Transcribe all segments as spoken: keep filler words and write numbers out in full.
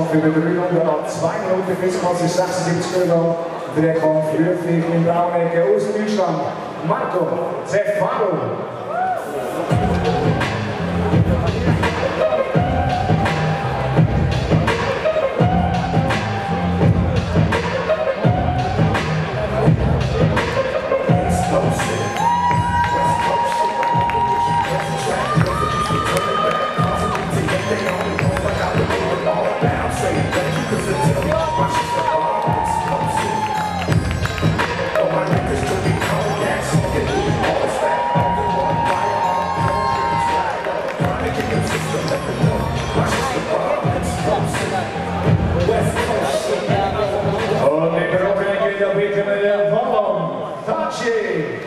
Kampf über drei Runden an zwei Minuten, Quizklasse sechsundsiebzig Kilogramm. Der Kampf Rüffling in Braunecke aus Deutschland. Marco Cefaro. Und in der Runde geht der Weg mit der Wallon. Tachi!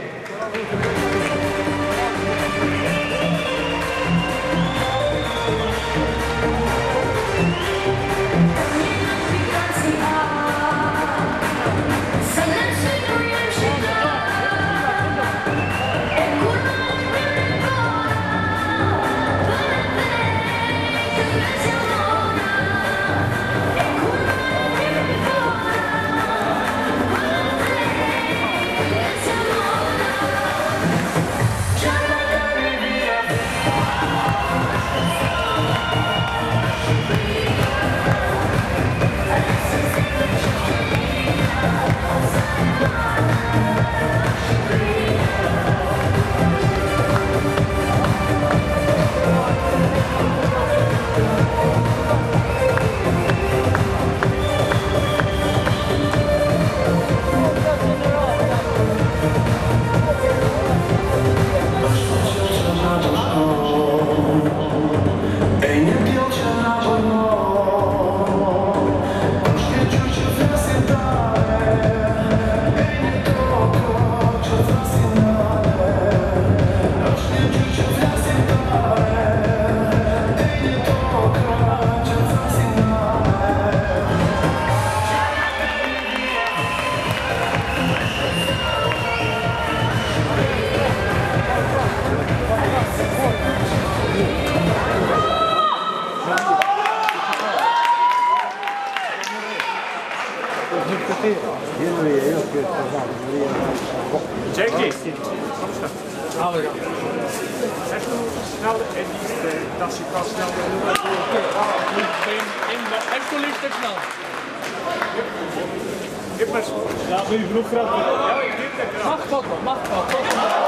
Jackie, haal er dan. Zeg snel en die tasje kan snel. Echt liefst en snel. Gib maar zo. Ja, wil je vroeg grappen? Ja, ik dit er graag. Mag wat, mag wat.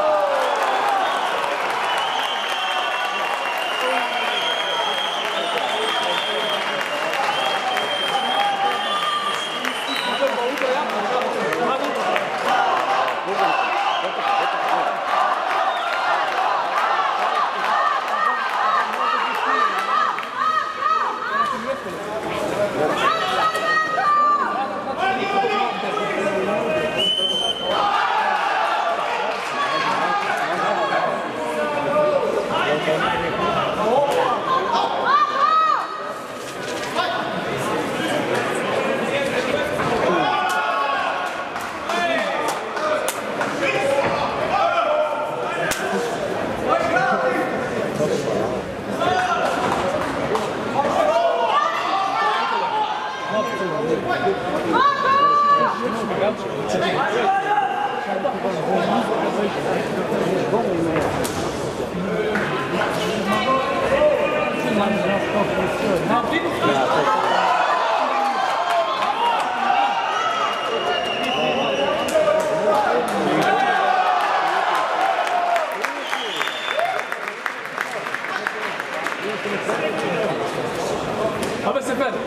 Aber c'est fait.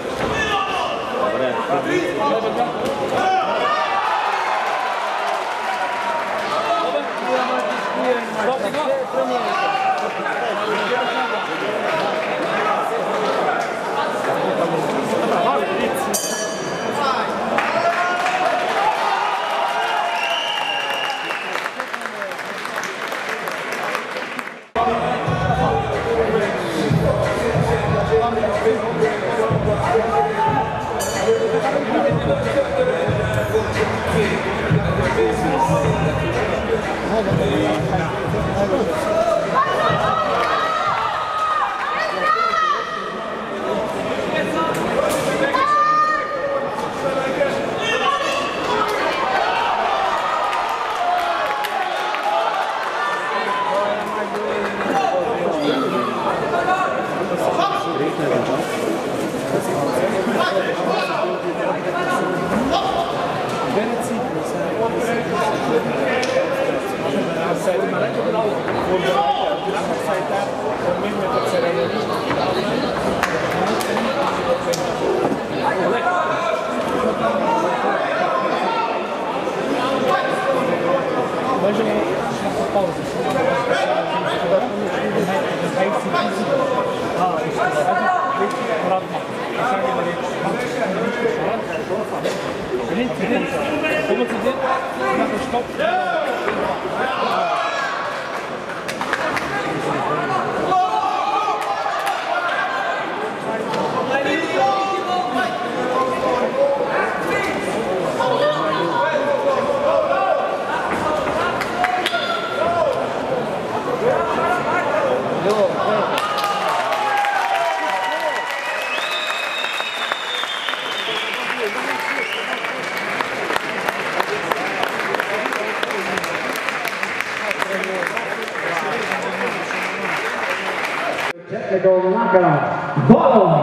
Sei ma anche bravo la sai con me metto sereno Hoje eu pausa. Ah, isso Technical knockout. Bottom.